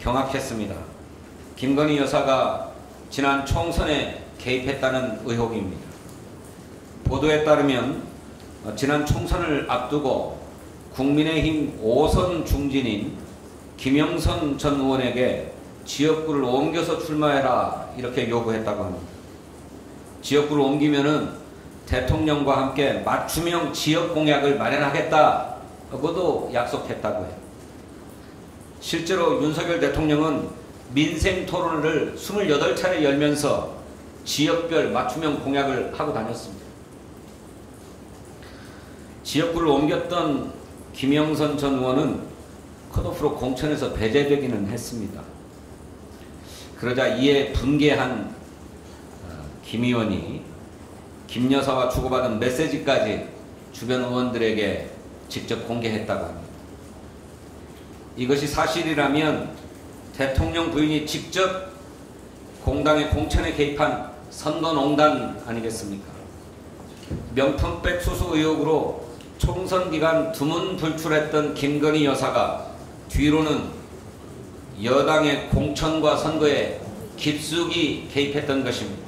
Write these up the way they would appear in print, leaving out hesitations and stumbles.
경악했습니다. 김건희 여사가 지난 총선에 개입했다는 의혹입니다. 보도에 따르면 지난 총선을 앞두고 국민의힘 5선 중진인 김영선 전 의원에게 지역구를 옮겨서 출마해라 이렇게 요구했다고 합니다. 지역구를 옮기면은 대통령과 함께 맞춤형 지역 공약을 마련하겠다고도 약속했다고 해요. 실제로 윤석열 대통령은 민생 토론회를 28차례 열면서 지역별 맞춤형 공약을 하고 다녔습니다. 지역구를 옮겼던 김영선 전 의원은 컷오프로 공천에서 배제되기는 했습니다. 그러자 이에 분개한 김 의원이 김 여사와 주고받은 메시지까지 주변 의원들에게 직접 공개했다고 합니다. 이것이 사실이라면 대통령 부인이 직접 공당의 공천에 개입한 선거농단 아니겠습니까? 명품백 수수 의혹으로 총선 기간 두문불출했던 김건희 여사가 뒤로는 여당의 공천과 선거에 깊숙이 개입했던 것입니다.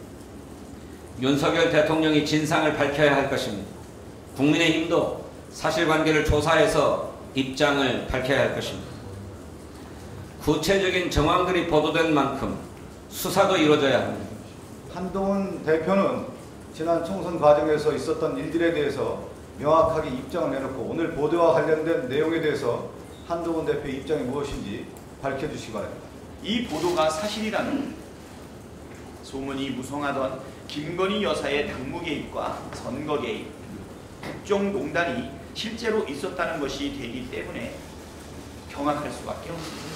윤석열 대통령이 진상을 밝혀야 할 것입니다. 국민의힘도 사실관계를 조사해서 입장을 밝혀야 할 것입니다. 구체적인 정황들이 보도된 만큼 수사도 이루어져야 합니다. 한동훈 대표는 지난 총선 과정에서 있었던 일들에 대해서 명확하게 입장을 내놓고 오늘 보도와 관련된 내용에 대해서 한동훈 대표의 입장이 무엇인지 밝혀주시기 바랍니다. 이 보도가 사실이라면 소문이 무성하던 김건희 여사의 당무 개입과 선거 개입, 국정농단이 실제로 있었다는 것이 되기 때문에 경악할 수밖에 없습니다.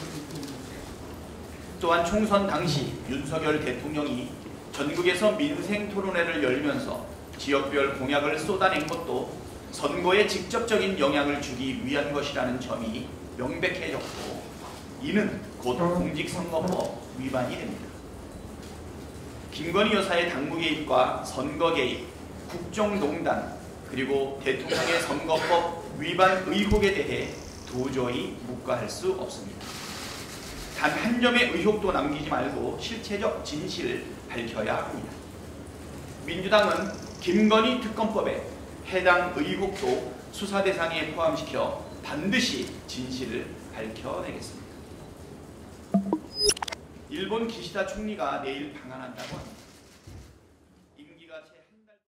또한 총선 당시 윤석열 대통령이 전국에서 민생 토론회를 열면서 지역별 공약을 쏟아낸 것도 선거에 직접적인 영향을 주기 위한 것이라는 점이 명백해졌고, 이는 곧 공직선거법 위반이 됩니다. 김건희 여사의 당무 개입과 선거 개입, 국정농단, 그리고 대통령의 선거법 위반 의혹에 대해 도저히 묵과할 수 없습니다. 단 한 점의 의혹도 남기지 말고 실체적 진실을 밝혀야 합니다. 민주당은 김건희 특검법에 해당 의혹도 수사 대상에 포함시켜 반드시 진실을 밝혀내겠습니다. 일본 기시다 총리가 내일 방한한다고 합니다.